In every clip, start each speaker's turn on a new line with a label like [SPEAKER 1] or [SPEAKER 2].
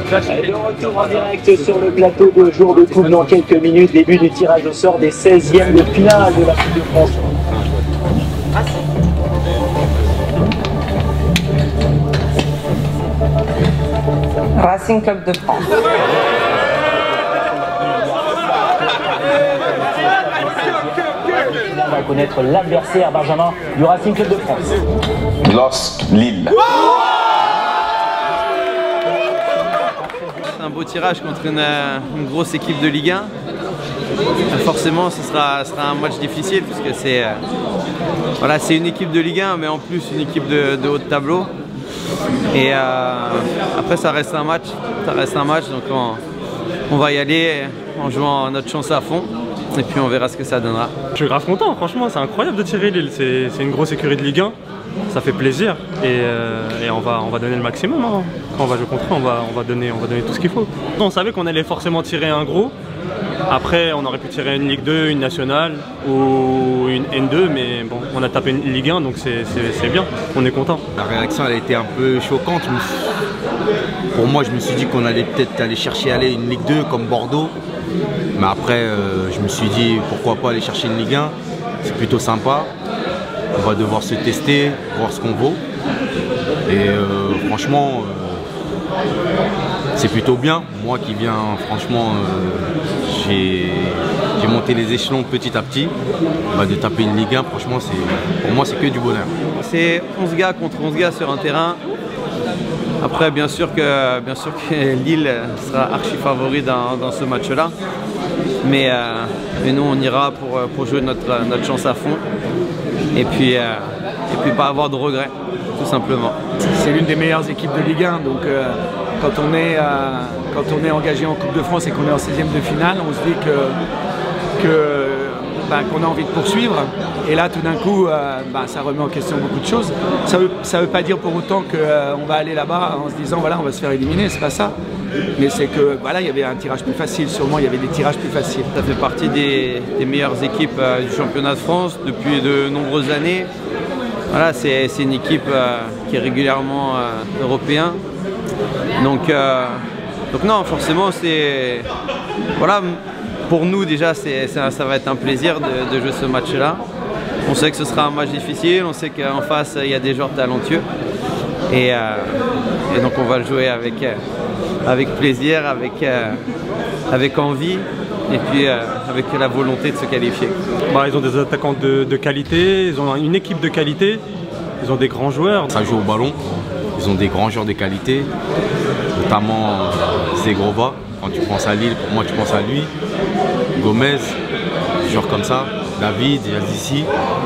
[SPEAKER 1] De retour en direct sur le plateau de jour de coupe dans quelques minutes. Début du tirage au sort des 16e de finale de la Coupe de France.
[SPEAKER 2] Racing Club de France.
[SPEAKER 1] On va connaître l'adversaire, Benjamin, du Racing Club de France.
[SPEAKER 3] LOSC Lille.
[SPEAKER 4] C'est un beau tirage contre une grosse équipe de Ligue 1. Forcément, ce sera un match difficile puisque c'est voilà, c'est une équipe de Ligue 1, mais en plus une équipe de haut de tableau. Et après, ça reste un match. Donc on va y aller en jouant notre chance à fond. Et puis on verra ce que ça donnera.
[SPEAKER 5] Je suis grave content, franchement, c'est incroyable de tirer Lille. C'est une grosse écurie de Ligue 1, ça fait plaisir. Et on va donner le maximum. Hein. Quand on va jouer contre eux, on va donner tout ce qu'il faut. On savait qu'on allait forcément tirer un gros. Après, on aurait pu tirer une Ligue 2, une nationale ou une N2, mais bon, on a tapé une Ligue 1, donc c'est bien, on est content.
[SPEAKER 6] La réaction, elle a été un peu choquante. Pour moi, je me suis dit qu'on allait peut-être aller chercher une Ligue 2 comme Bordeaux. Mais après, je me suis dit, pourquoi pas aller chercher une Ligue 1, c'est plutôt sympa. On va devoir se tester, voir ce qu'on vaut. Et franchement, c'est plutôt bien. Moi qui viens, franchement, j'ai monté les échelons petit à petit. De taper une Ligue 1, franchement, pour moi, c'est que du bonheur.
[SPEAKER 4] C'est 11 gars contre 11 gars sur un terrain. Après, bien sûr que Lille sera archi favori dans ce match-là. Mais nous, on ira pour jouer notre chance à fond. Et puis pas avoir de regrets, tout simplement.
[SPEAKER 7] C'est l'une des meilleures équipes de Ligue 1. Donc quand on est engagé en Coupe de France et qu'on est en 16e de finale, on se dit qu'on a envie de poursuivre. Et là, tout d'un coup, ça remet en question beaucoup de choses. Ça veut pas dire pour autant qu'on va aller là-bas en se disant voilà, on va se faire éliminer, c'est pas ça. Mais c'est que voilà, il y avait un tirage plus facile, sûrement il y avait des tirages plus faciles.
[SPEAKER 4] Ça fait partie des meilleures équipes du championnat de France depuis de nombreuses années. Voilà, c'est une équipe qui est régulièrement européenne. Donc non, forcément, c'est voilà. Pour nous déjà, ça va être un plaisir de jouer ce match-là. On sait que ce sera un match difficile, on sait qu'en face il y a des joueurs talentueux. Et donc on va le jouer avec plaisir, avec envie et puis avec la volonté de se qualifier.
[SPEAKER 5] Ils ont des attaquants de qualité, ils ont une équipe de qualité, ils ont des grands joueurs.
[SPEAKER 6] Ça joue au ballon, ils ont des grands joueurs de qualité, notamment Zegrova. Quand tu penses à Lille, pour moi tu penses à lui. Gomez, joueur comme ça, David, Yazici.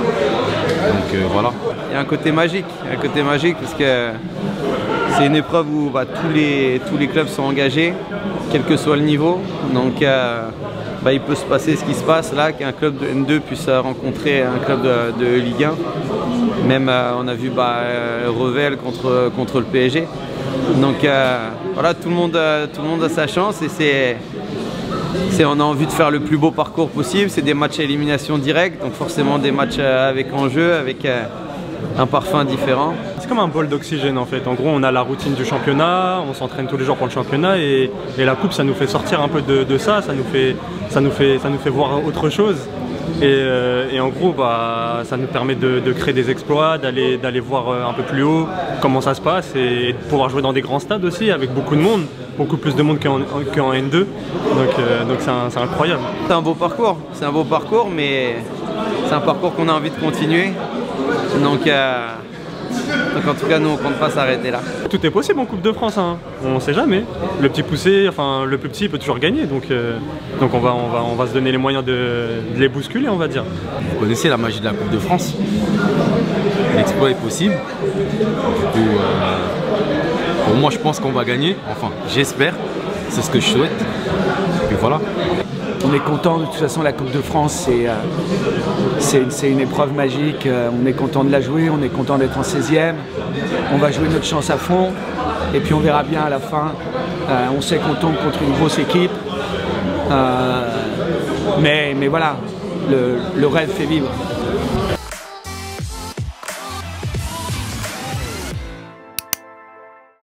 [SPEAKER 6] Donc voilà.
[SPEAKER 4] Il y a un côté magique parce que c'est une épreuve où tous les clubs sont engagés, quel que soit le niveau. Donc il peut se passer ce qui se passe là, qu'un club de N2 puisse rencontrer un club de Ligue 1. Même on a vu Revel contre le PSG. Donc voilà, tout le monde a sa chance et on a envie de faire le plus beau parcours possible. C'est des matchs à élimination directe, donc forcément des matchs avec enjeu, avec un parfum différent.
[SPEAKER 5] C'est comme un bol d'oxygène en fait. En gros, on a la routine du championnat, on s'entraîne tous les jours pour le championnat et la coupe, ça nous fait sortir un peu de ça, ça nous fait voir autre chose. Et en gros, ça nous permet de créer des exploits, d'aller voir un peu plus haut comment ça se passe et de pouvoir jouer dans des grands stades aussi avec beaucoup de monde, beaucoup plus de monde qu'en N2. Donc c'est incroyable.
[SPEAKER 4] C'est un beau parcours, mais c'est un parcours qu'on a envie de continuer. Donc en tout cas, nous, on ne compte pas s'arrêter là.
[SPEAKER 5] Tout est possible en Coupe de France, hein. On ne sait jamais. Le petit poussé, enfin le plus petit peut toujours gagner. Donc on va se donner les moyens de les bousculer, on va dire.
[SPEAKER 6] Vous connaissez la magie de la Coupe de France. L'exploit est possible. Du coup, pour moi, je pense qu'on va gagner. Enfin, j'espère. C'est ce que je souhaite. Et puis voilà.
[SPEAKER 7] On est content, de toute façon la Coupe de France c'est une épreuve magique, on est content de la jouer, on est content d'être en 16e, on va jouer notre chance à fond et puis on verra bien à la fin. On sait qu'on tombe contre une grosse équipe, mais voilà, le rêve fait vivre.